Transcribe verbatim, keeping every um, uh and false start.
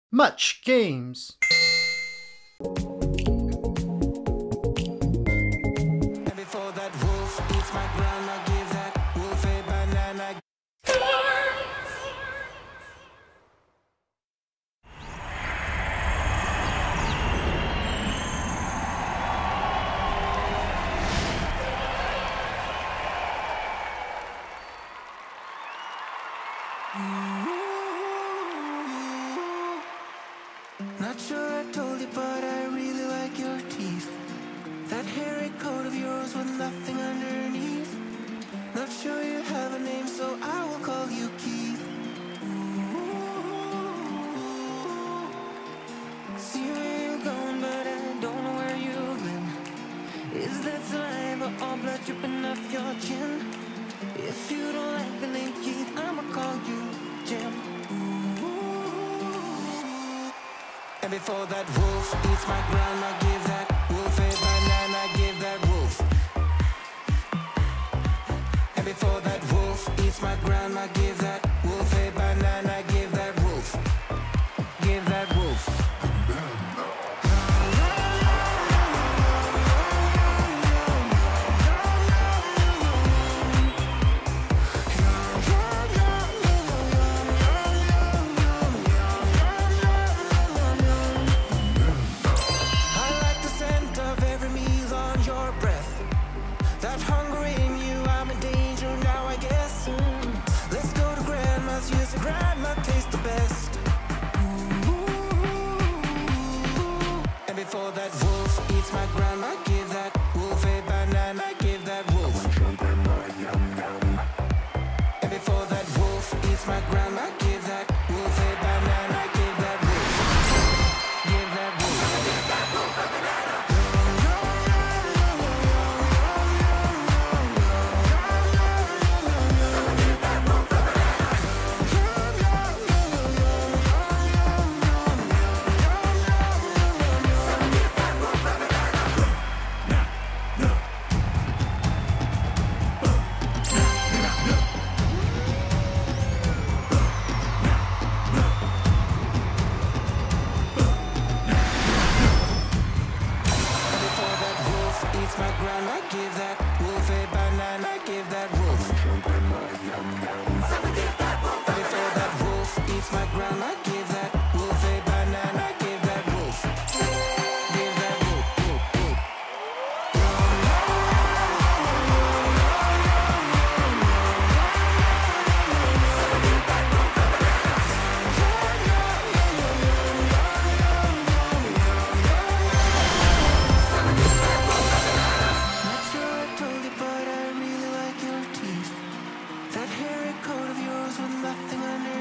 Mutch Games. And before that wolf eats my grandma, give that wolf a banana. Not sure I told you, but I really like your teeth. That hairy coat of yours with nothing underneath. Not sure you have a name, so I will call you Keith. See where you're going, but I don't know where you've been. Is that saliva or blood dripping off your chin? If you don't like the name Keith, I'ma call you Jim. And before that wolf eats my grandma, give that wolf a banana, give that wolf. And before that wolf eats my grandma, give that wolf a banana, give that wolf. Give that wolf. That hunger in you, I'm in danger now, I guess. Let's go to grandma's, use grandma tastes the best. And before that wolf eats my grandma, give that wolf a banana, give that wolf. And before that wolf eats my grandma, give that wolf a banana, give that wolf. Give that wolf. Give that wolf a banana. Eats my grandma, give that wolf a banana, give that wolf. Before that wolf eats my grandma, give that wolf a banana, give that wolf. Give that wolf, wolf, wolf. That hairy coat of yours with nothing underneath.